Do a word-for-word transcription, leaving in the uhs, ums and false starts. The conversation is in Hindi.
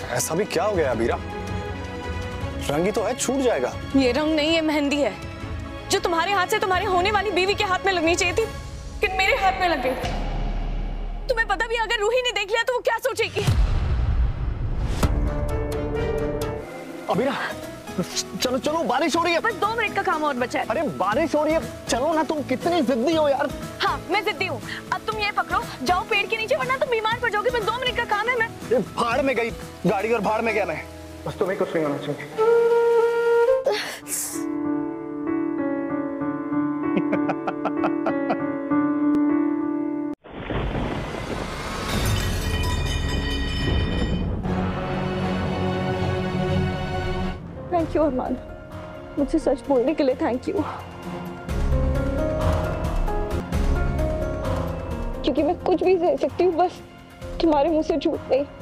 ऐसा भी क्या हो गया अबीरा? रंग ही तो है, छूट जाएगा। ये रंग नहीं, ये मेहंदी है जो तुम्हारे हाथ से तुम्हारे होने वाली बीवी के हाथ में लगनी चाहिए थी, कि मेरे हाथ में लग गई। तुम्हें पता भी अगर रूही ने देख लिया तो वो क्या सोचेगी? अबीरा चलो चलो, बारिश हो रही है। बस दो मिनट का काम और बचा है। अरे बारिश हो रही है, चलो ना। तुम कितनी जिद्दी हो यार। हाँ मैं जिद्दी हूँ। अब तुम ये पकड़ो, जाओ पेड़ के नीचे, वरना तुम बीमार पड़ जाओगे। बस दो मिनट का काम है। मैं भाड़ में गई गाड़ी और भाड़ में गया मैं। बस तुम्हें कुछ नहीं होना चाहिए। थैंक यू अरमान, मुझसे सच बोलने के लिए थैंक यू। क्योंकि मैं कुछ भी सह सकती हूँ, बस तुम्हारे मुंह से झूठ नहीं।